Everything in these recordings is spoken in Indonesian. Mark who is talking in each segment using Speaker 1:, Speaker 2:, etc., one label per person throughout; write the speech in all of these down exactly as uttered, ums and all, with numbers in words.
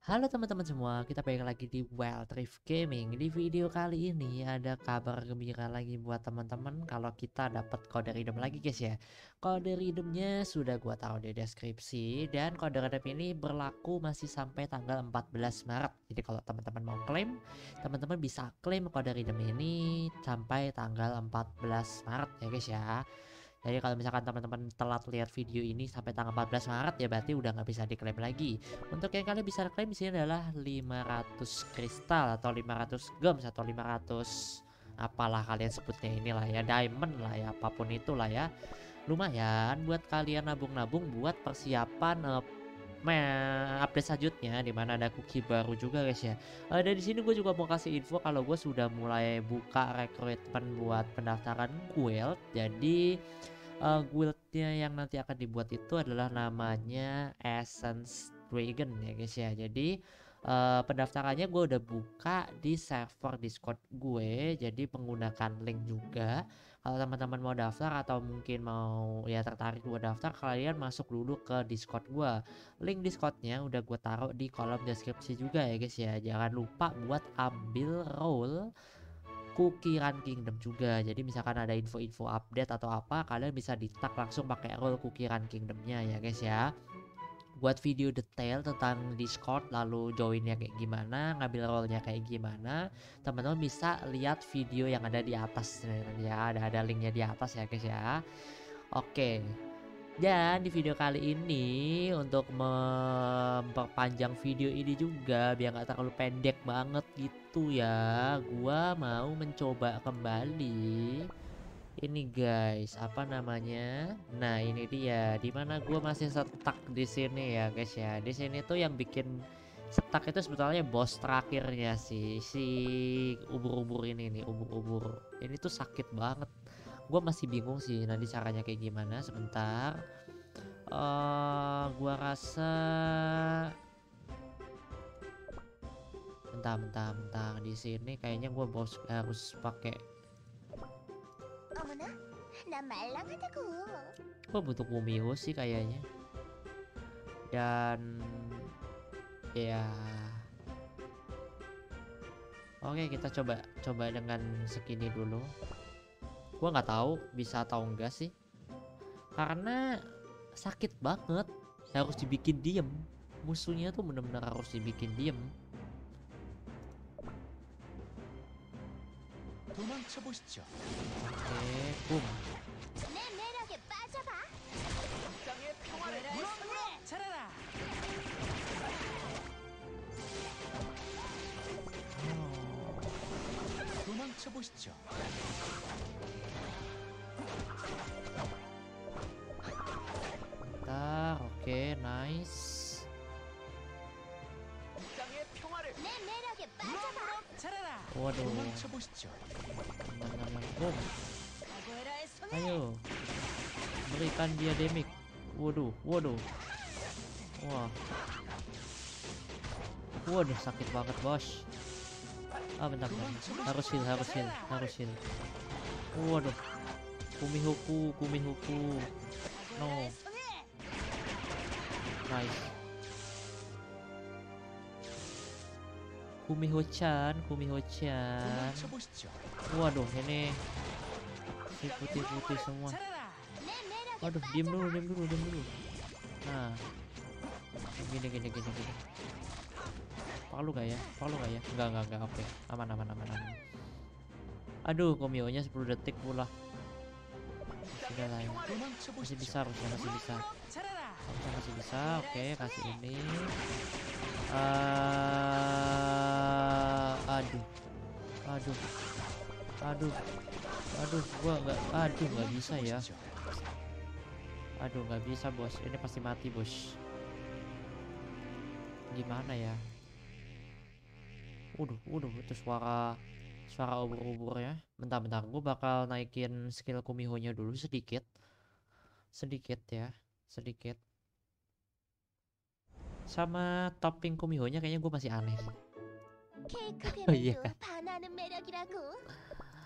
Speaker 1: Halo teman-teman semua, kita balik lagi di Wild Rift Gaming. Di video kali ini ada kabar gembira lagi buat teman-teman kalau kita dapat kode redeem lagi guys ya. Kode redeemnya sudah gua taruh di deskripsi dan kode redeem ini berlaku masih sampai tanggal empat belas Maret. Jadi kalau teman-teman mau klaim, teman-teman bisa klaim kode redeem ini sampai tanggal empat belas Maret ya guys ya. Jadi kalau misalkan teman-teman telat lihat video ini sampai tanggal empat belas Maret ya berarti udah nggak bisa diklaim lagi. Untuk yang kalian bisa klaim di sini adalah lima ratus kristal atau lima ratus gems atau lima ratus apalah kalian sebutnya inilah ya, diamond lah ya, apapun itulah ya. Lumayan buat kalian nabung-nabung buat persiapan uh, update selanjutnya di mana ada cookie baru juga guys ya. Uh, dan di sini gue juga mau kasih info kalau gue sudah mulai buka rekrutmen buat pendaftaran guild. Jadi uh, guildnya yang nanti akan dibuat itu adalah namanya Essence Dragon ya guys ya. Jadi uh, pendaftarannya gue udah buka di server Discord gue, jadi menggunakan link juga. Kalau teman-teman mau daftar atau mungkin mau ya tertarik buat daftar, kalian masuk dulu ke Discord gue. Link Discordnya udah gue taruh di kolom deskripsi juga ya guys ya. Jangan lupa buat ambil role Cookie Run Kingdom juga. Jadi misalkan ada info-info update atau apa, kalian bisa di tag langsung pakai role Cookie Run Kingdomnya ya guys ya. Buat video detail tentang Discord lalu joinnya kayak gimana, ngambil role-nya kayak gimana, teman-teman bisa lihat video yang ada di atas ya. Ada ada linknya di atas ya guys ya. Oke. Dan di video kali ini untuk memperpanjang video ini juga biar nggak terlalu pendek banget gitu ya, gua mau mencoba kembali ini guys, apa namanya? Nah ini dia, dimana gua masih stuck di sini ya guys ya. Di sini tuh yang bikin stuck itu sebetulnya bos terakhirnya sih, si ubur-ubur ini nih, ubur-ubur ini tuh sakit banget. Gue masih bingung sih nanti caranya kayak gimana. Sebentar, uh, gua rasa bentar bentar bentar di sini kayaknya gua bos harus pakai. Gua butuh Kumio sih kayaknya. Dan ya oke, kita coba coba dengan segini dulu. Gua nggak tahu bisa atau enggak sih, karena sakit banget, harus dibikin diem. Musuhnya tuh bener-bener harus dibikin diem. Oke, boom. Bentar, oke, nice. Waduh. Boom. Ayo. Berikan dia damage. Waduh, waduh. Wah. Waduh, sakit banget, bos. Ah, bentar, bentar. Harus heal, harus heal, harus heal. Waduh. Kumihoku, kumihoku. No. Nice. Kumiho-chan, Kumiho-chan. Waduh, ini si putih-putih semua. Waduh, diem dulu, diem dulu, diem dulu. Nah, gini, gini, gini, gini. Palu gak ya? Palu gak ya? Enggak, enggak, enggak. Oke, aman, aman, aman, aman. Aduh, Kumio-nya sepuluh detik pula. Sudah lah ya. Masih bisa, harusnya masih bisa. Harusnya masih bisa. Oke, kasih ini. Uh, aduh, aduh, aduh, aduh, gua nggak, aduh nggak bisa ya, aduh nggak bisa bos, ini pasti mati bos. Gimana ya? Waduh, waduh, itu suara suara ubur-ubur ya. Bentar-bentar, gua bakal naikin skill Kumiho-nya dulu sedikit, sedikit ya, sedikit. Sama topping Kumiho-nya kayaknya gue masih aneh. Oh iya kan,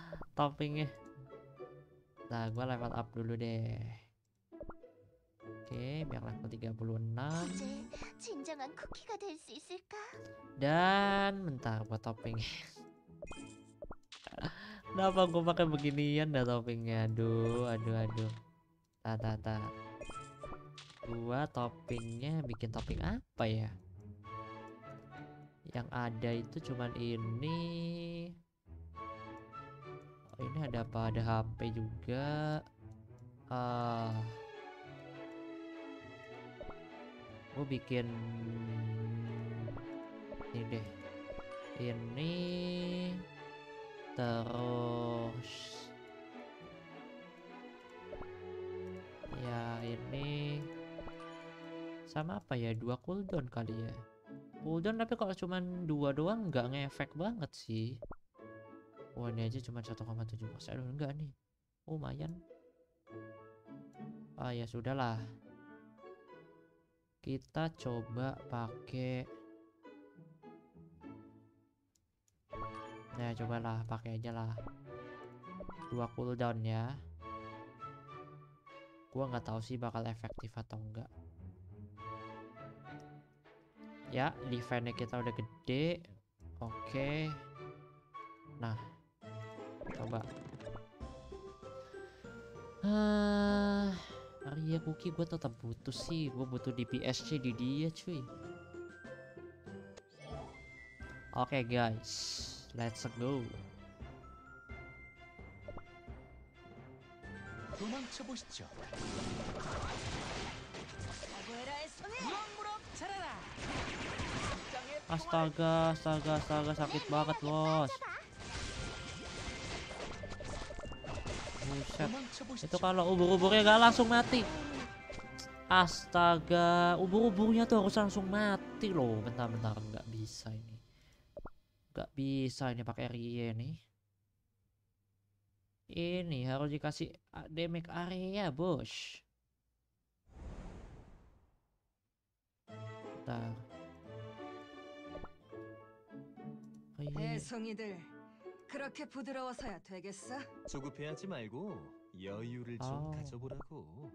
Speaker 1: toppingnya. Nah, gue level up dulu deh. Oke, biar level tiga puluh enam.
Speaker 2: 이제 진정한 쿠키가 될 수 있을까?
Speaker 1: Dan bentar buat topping. Kenapa gue pakai beginian dah toppingnya? Aduh, aduh, aduh. Tah, tah, tah. Gua toppingnya bikin topping apa ya? Yang ada itu cuman ini. Oh, ini ada apa? Ada H P juga. Ah, gue bikin ini deh. Ini terus ya ini sama apa ya? Dua cooldown kali ya. Cooldown tapi kalau cuman dua doang nggak ngefek banget sih. Wah, ini aja cuma satu koma tujuh persen. Aduh, enggak nih. Lumayan. Ah ya sudahlah. Kita coba pakai. Nah, cobalah pakai aja lah. Dua cooldown ya. Gua nggak tahu sih bakal efektif atau enggak. Ya, defense-nya kita udah gede. Oke. Nah, coba. Ah, Arya Cookie gue tetap butuh sih. Gue butuh D P S C di dia, cuy. Oke, guys. Let's go.
Speaker 3: 도망쳐 보시죠.
Speaker 1: Astaga, astaga, astaga, sakit banget, bos. Buset. Itu kalau ubur-uburnya gak langsung mati. Astaga, ubur-uburnya tuh harus langsung mati loh. Bentar-bentar, nggak bisa ini. Nggak bisa ini pakai Rie nih. Ini harus dikasih damage area, bos. Bentar. Rie.
Speaker 4: 배송이들 그렇게 부드러워서야 되겠어?
Speaker 3: 조급해하지 말고 여유를 좀
Speaker 1: 아우.
Speaker 3: 가져보라고.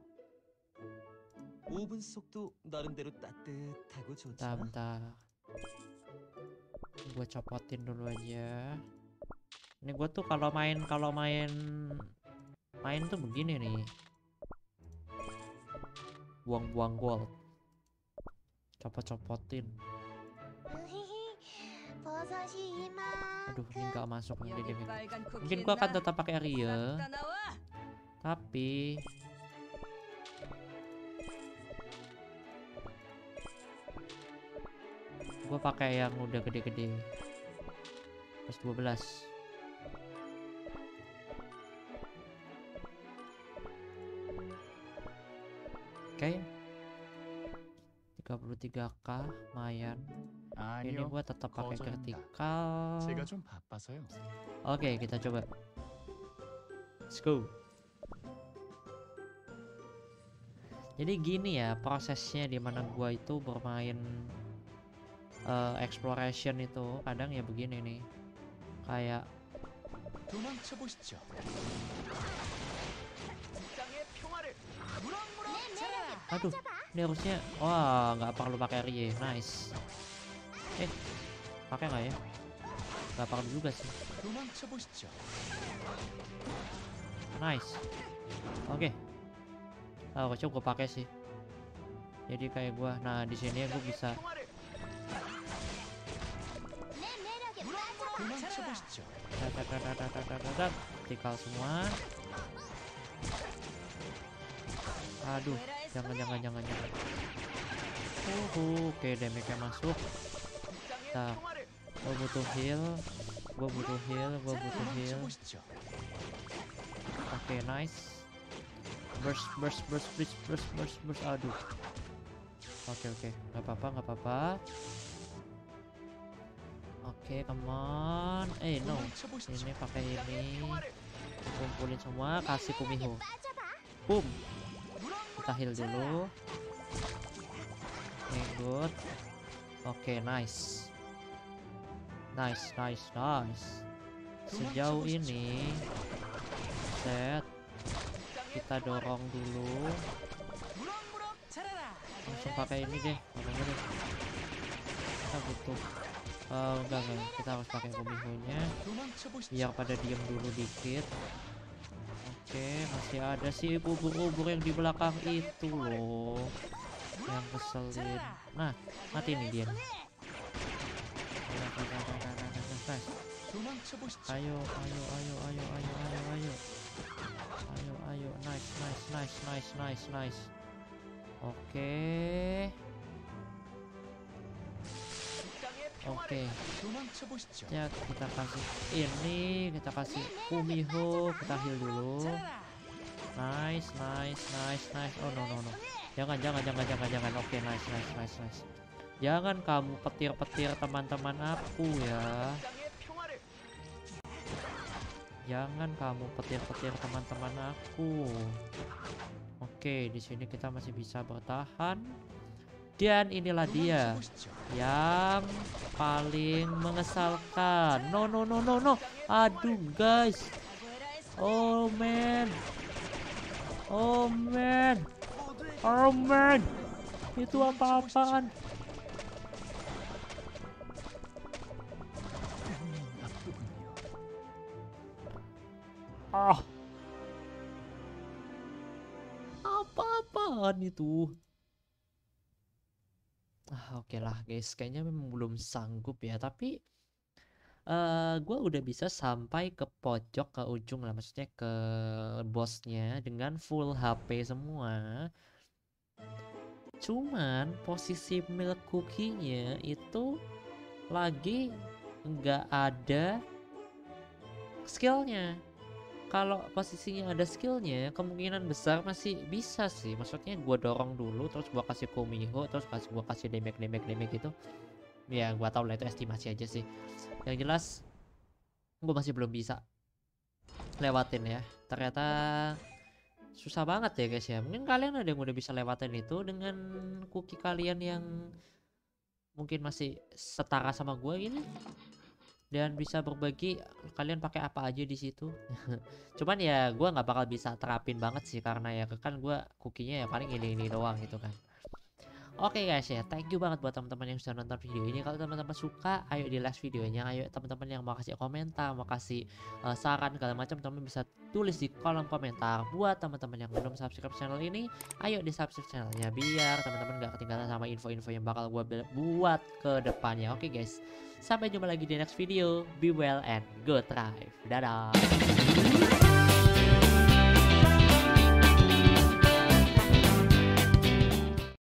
Speaker 3: 오븐 속도 나름대로 따뜻하고
Speaker 1: Bentar,
Speaker 3: 좋잖아.
Speaker 1: bentar. Gue copotin dulu aja. Ini gue tuh kalau main kalau main main tuh begini nih. Buang-buang gold. Copot-copotin.
Speaker 2: 버섯이
Speaker 1: Aduh, ini
Speaker 2: 이만큼.
Speaker 1: nggak masuk lagi
Speaker 4: 여기
Speaker 1: deh.
Speaker 4: 빨간 쿠키
Speaker 1: Mungkin gua akan
Speaker 4: 있나?
Speaker 1: tetap pakai Ria,
Speaker 4: 싹다 나와!
Speaker 1: tapi gue pakai yang udah gede-gede. Plus dua belas. Oke. tiga puluh tiga K lumayan. Ini
Speaker 5: 아니요,
Speaker 1: gua tetap pakai
Speaker 5: 거절합니다.
Speaker 1: vertikal.
Speaker 5: 제가 좀 바빠서요.
Speaker 1: Oke, kita coba. Let's go. Jadi gini ya prosesnya dimana gua itu bermain uh, exploration itu kadang ya begini nih. Kayak
Speaker 3: 도망쳐 보시죠. 땅의 평화를 무럭무럭 자라라.
Speaker 1: aduh, ini harusnya wah nggak perlu pakai Rie. Nice. Eh, pakai nggak ya? Nggak perlu juga sih.
Speaker 3: 도망쳐 보시죠.
Speaker 1: Nice. Oke. Oh, harusnya gue pakai sih. Jadi kayak gua. Nah, di sini gue bisa.
Speaker 3: 평화를
Speaker 2: 내 매력에 빠져봐.
Speaker 3: 도망쳐 보시죠.
Speaker 1: Dadadadadadadadadad. Vertikal semua. Aduh, jangan jangan jangan jangan. Uhu, oke damage-nya masuk.
Speaker 3: 땅의
Speaker 1: 자.
Speaker 3: 평화를
Speaker 1: Gue butuh heal. Gue butuh heal. Gue butuh
Speaker 3: 도망쳐
Speaker 1: heal.
Speaker 3: 보시죠.
Speaker 1: Oke, nice. Burst, burst, burst, burst, burst, burst, burst. Aduh. Oke, oke. Gak apa-apa, gak apa-apa. Oke, come on. Eh, no.
Speaker 3: 도망쳐 보시죠.
Speaker 1: Ini pakai
Speaker 3: 땅의
Speaker 1: ini.
Speaker 3: 평화를
Speaker 1: Kumpulin semua. Kasih kumiho.
Speaker 2: 빠져봐.
Speaker 1: Boom.
Speaker 3: 무럭무럭
Speaker 1: Kita heal dulu. Oke, good. Oke, nice. Nice, nice, nice. Sejauh ini, set.
Speaker 3: 땅의
Speaker 1: Kita dorong dulu.
Speaker 3: 무럭무럭
Speaker 1: langsung pakai ini deh. Apa deh? Kita butuh uh, enggak enggak kita harus pakai Kumiho-nya
Speaker 3: 도망쳐 보시죠.
Speaker 1: biar pada diem dulu dikit. Oke, masih ada sih ubur-ubur yang di belakang itu loh yang keselin. Nah, mati nih dia nih. Nah, nah, nah, nah, nah, nah, nah, nah.
Speaker 3: 도망쳐 보시죠.
Speaker 1: Ayo, ayo, ayo, ayo, ayo, ayo, ayo. Ayo, ayo, nice, nice, nice, nice, nice, nice. Oke.
Speaker 3: 땅의
Speaker 1: Oke.
Speaker 3: 평화를 도망쳐 보시죠.
Speaker 1: Ya, kita kasih ini, kita kasih Kumiho, kita heal dulu. Nice, nice, nice, nice. Oh no, no, no. Jangan, jangan, jangan, jangan, jangan. Oke, nice, nice, nice, nice. Jangan kamu petir-petir teman-teman aku ya.
Speaker 3: 땅의 평화를
Speaker 1: Jangan kamu petir-petir teman-teman aku. Oke, di sini kita masih bisa bertahan. Dan inilah dia
Speaker 3: 도망쳐 보시죠.
Speaker 1: yang paling mengesalkan. No, no, no, no, no. Aduh, guys. Oh man. Oh man. Oh man. Itu apa-apaan? Ah. Apa-apaan itu? Ah, oke lah guys, kayaknya memang belum sanggup ya, tapi eh gue udah bisa sampai ke pojok, ke ujung lah, maksudnya ke bosnya dengan full H P semua. Cuman posisi milk cookie-nya itu lagi nggak ada skillnya. Kalau posisinya ada skillnya, kemungkinan besar masih bisa sih. Maksudnya gue dorong dulu, terus gue kasih Kumiho, terus kasih gue kasih damage damage damage gitu. Ya gue tau lah itu estimasi aja sih. Yang jelas gue masih belum bisa lewatin ya. Ternyata susah banget ya guys ya. Mungkin kalian ada yang udah bisa lewatin itu dengan cookie kalian yang mungkin masih setara sama gue gini. Dan bisa berbagi kalian pakai apa aja di situ. Cuman ya gue nggak bakal bisa terapin banget sih karena ya kan gue cookinya ya paling ini ini doang gitu kan. Oke guys ya, thank you banget buat teman-teman yang sudah nonton video ini. Kalau teman-teman suka, ayo di like videonya. Ayo teman-teman yang mau kasih komentar, mau kasih uh, saran segala macam, teman bisa tulis di kolom komentar. Buat teman-teman yang belum subscribe channel ini, ayo di subscribe channelnya biar teman-teman gak ketinggalan sama info-info yang bakal gue buat ke depannya. Oke guys, sampai jumpa lagi di next video. Be well and good drive. Dadah.